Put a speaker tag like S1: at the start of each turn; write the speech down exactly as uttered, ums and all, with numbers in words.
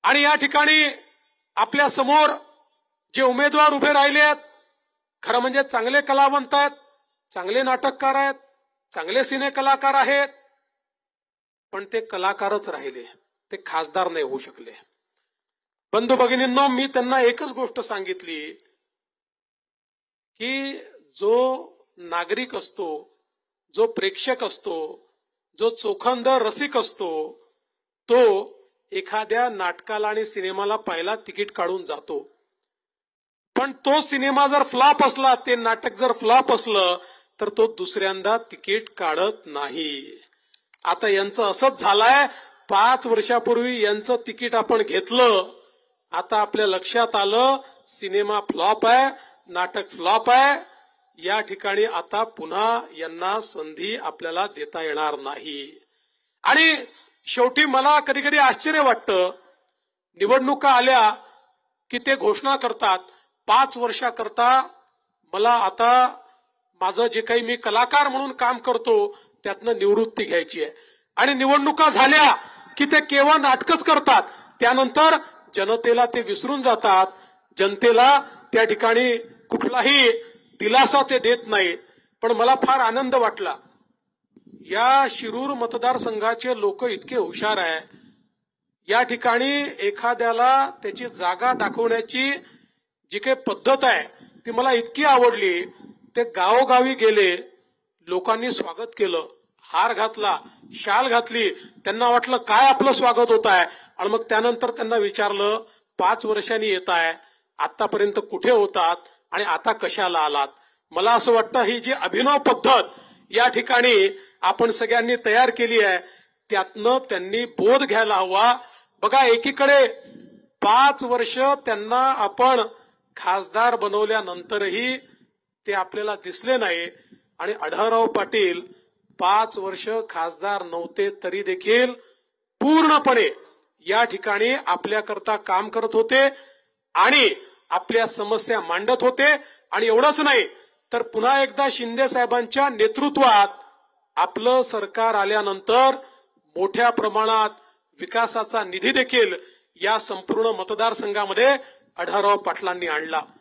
S1: आणि या ठिकाणी आपल्या समोर जे उमेदवार उभे राहिले आहेत, खरं म्हणजे चांगले कलावंत आहेत, चांगले नाटककार आहेत, चांगले सिने कलाकार आहेत, पण ते कलाकारच राहिले, ते खासदार नाही होऊ शकले। बंधू भगिनींनो, मी त्यांना एकच गोष्ट सांगितली की जो नागरिक असतो, जो प्रेक्षक असतो, जो चोखंदर रसिक असतो, तो एखाद्या नाटकाला आणि सिनेमाला पहिला तिकीट काढून जातो, पण तो सिनेमा जर फ्लॉप असला, ते नाटक जर फ्लॉप असलं, तर तो दुसऱ्यांदा तिकीट काढत नाही। आता यांचं असंच झालंय, पाच वर्षापूर्वी यांचं तिकीट आपण घेतलं, आता आपल्या लक्षात आलं सिनेमा फ्लॉप आहे, नाटक फ्लॉप आहे, या ठिकाणी आता पुन्हा यांना संधी आपल्याला देता येणार नाही। आणि शेवटी मला कधी कधी आश्चर्य वाटतं, निवडणुका आल्या की ते घोषणा करतात पाच वर्षाकरता मला आता माझं जे काही मी कलाकार म्हणून काम करतो त्यातनं निवृत्ती घ्यायची आहे, आणि निवडणुका झाल्या की ते केवळ नाटकच करतात, त्यानंतर जनतेला ते विसरून जातात, जनतेला त्या ठिकाणी कुठलाही दिलासा ते देत नाही। पण मला फार आनंद वाटला, या शिरूर मतदारसंघाचे लोक इतके हुशार आहे, या ठिकाणी एखाद्याला त्याची जागा दाखवण्याची जी काही पद्धत आहे ती मला इतकी आवडली। ते गावोगावी गेले, लोकांनी स्वागत केलं, हार घातला, शाल घातली, त्यांना वाटलं काय आपलं स्वागत होत आहे, आणि मग त्यानंतर त्यांना विचारलं पाच वर्षांनी येत आहे, आतापर्यंत कुठे होतात आणि आता कशाला आलात। मला असं वाटतं ही जी अभिनव पद्धत या ठिकाणी आपण सगळ्यांनी तयार केली आहे, त्यातनं त्यांनी बोध घ्यायला हवा। बघा, एकीकडे पाच वर्ष त्यांना आपण खासदार बनवल्यानंतरही ते आपल्याला दिसले नाही, आणि आढळराव पाटील पाच वर्ष खासदार नव्हते तरी देखील पूर्णपणे या ठिकाणी आपल्याकरता काम करत होते आणि आपल्या समस्या मांडत होते। आणि एवढंच नाही तर पुन्हा एकदा शिंदे साहेबांच्या नेतृत्वात आपलं सरकार आल्यानंतर मोठ्या प्रमाणात विकासाचा निधी देखील या संपूर्ण मतदारसंघामध्ये आढळराव पाटलांनी आणला।